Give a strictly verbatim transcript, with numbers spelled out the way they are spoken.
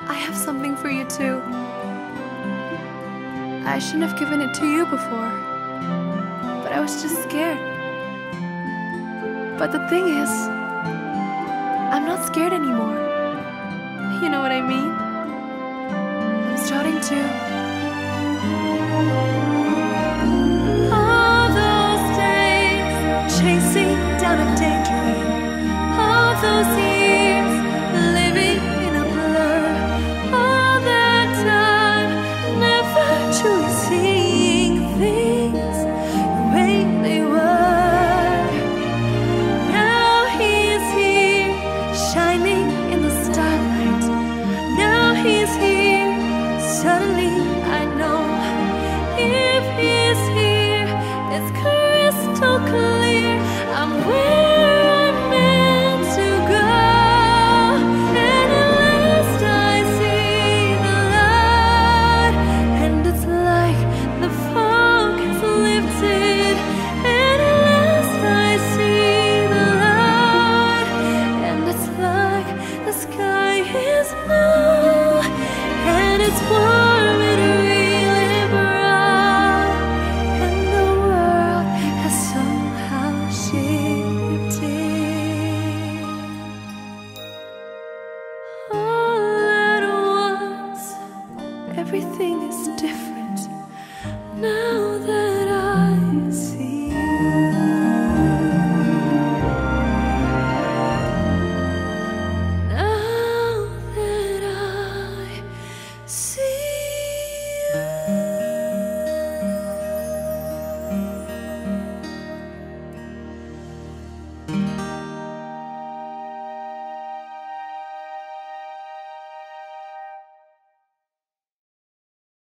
I have something for you too. I shouldn't have given it to you before, but I was just scared. But the thing is, I'm not scared anymore. You know what I mean? I'm starting to. All those days chasing down a daydream, all those years living in a blur, all that time never truly seeing things the way they were. Now he is here, shining in the starlight. Now he's here, suddenly I know. If he's here, it's crystal clear. I'm where I'm meant to go. And at last I see the light, and it's like the fog has lifted. And at last I see the light, and it's like the sky is blue, and it's one.